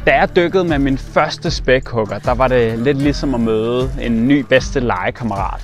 Da jeg dykkede med min første spækhugger, der var det lidt ligesom at møde en ny bedste legekammerat.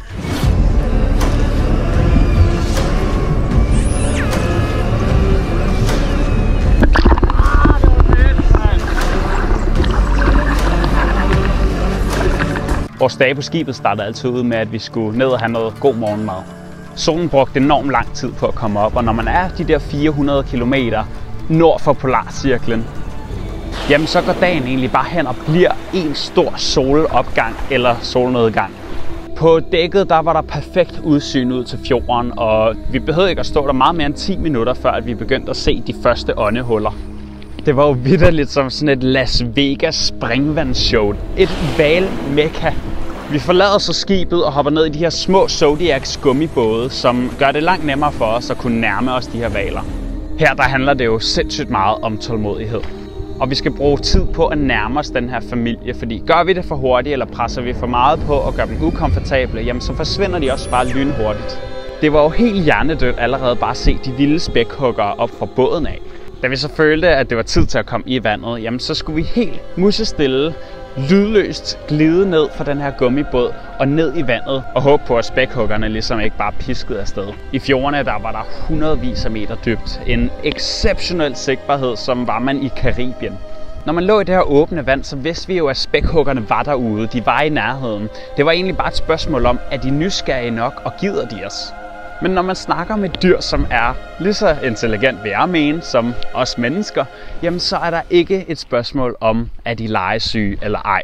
Vores dage på skibet startede altid ud med, at vi skulle ned og have noget god morgenmad. Solen brugte enormt lang tid på at komme op, og når man er de der 400 km nord for polarcirklen, jamen så går dagen egentlig bare hen og bliver en stor solopgang eller solnedgang. På dækket der var der perfekt udsyn ud til fjorden, og vi behøvede ikke at stå der meget mere end 10 minutter, før at vi begyndte at se de første åndehuller. Det var jo vitterligt som sådan et Las Vegas springvandsshow. Et hvalmekka. Vi forlader så skibet og hopper ned i de her små Zodiacs gummibåde, som gør det langt nemmere for os at kunne nærme os de her hvaler. Her der handler det jo sindssygt meget om tålmodighed. Og vi skal bruge tid på at nærme os den her familie, fordi gør vi det for hurtigt, eller presser vi for meget på og gør dem ukomfortable, jamen så forsvinder de også bare lynhurtigt. Det var jo helt hjernedødt allerede bare at se de vilde spækhuggere op fra båden af. Da vi så følte, at det var tid til at komme i vandet, jamen så skulle vi helt musestille, lydløst glide ned fra den her gummibåd og ned i vandet og håbe på, at spækhuggerne ligesom ikke bare piskede afsted. I fjordene der var der hundredvis af meter dybt. En exceptionel sigtbarhed, som var man i Karibien. Når man lå i det her åbne vand, så vidste vi jo, at spækhuggerne var derude. De var i nærheden. Det var egentlig bare et spørgsmål om, er de nysgerrige nok og gider de os? Men når man snakker med dyr, som er lige så intelligent, vil jeg mene, som os mennesker, jamen så er der ikke et spørgsmål om, er de legesyge eller ej.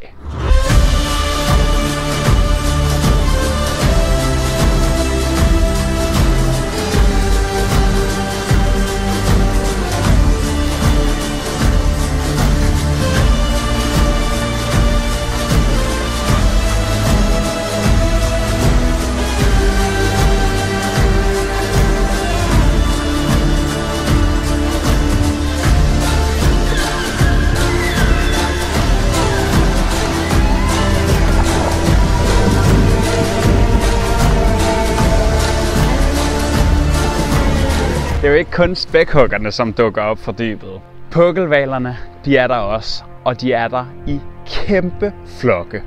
Det er jo ikke kun spækhuggerne, som dukker op fra dybet. Pukkelhvalerne, de er der også, og de er der i kæmpe flokke.